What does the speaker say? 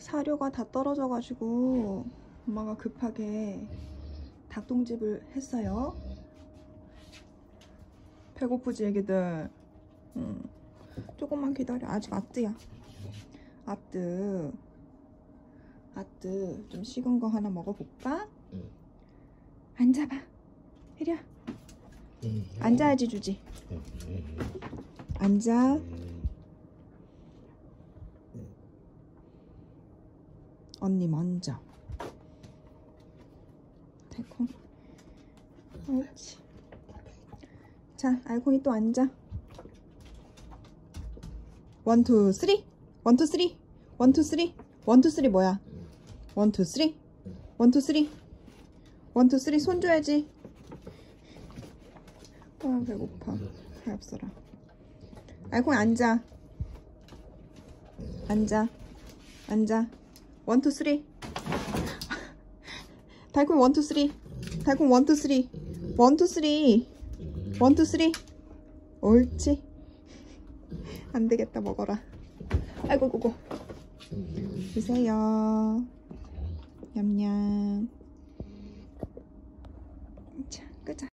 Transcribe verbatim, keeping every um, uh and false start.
사료가 다 떨어져가지고 엄마가 급하게 닭똥집을 했어요. 배고프지 애기들? 응. 조금만 기다려. 아직 아뜨야. 아뜨. 아뜨. 좀 식은 거 하나 먹어볼까? 응. 앉아봐. 이리 와. 응. 앉아야지 주지. 응. 앉아. 응. 언니 먼저. 달콩. 옳지. 자, 알콩이 또 앉아. 원, 투, 쓰리. 원, 투, 쓰리. 원, 투, 쓰리. 원, 투, 쓰리 뭐야? 원, 투, 쓰리. 원, 투, 쓰리. 원, 투, 쓰리 손 줘야지. 아, 배고파. 배 없어라. 알콩이 앉아. 앉아. 앉아. 원, 투, 쓰리. 달콩이 원, 투, 쓰리. 달콩 원, 투, 쓰리. 원, 투, 쓰리. 원, 투, 쓰리. 옳지. 안 되겠다. 먹어라. 아이고, 고고. 주세요. 냠냠. 자, 끄자.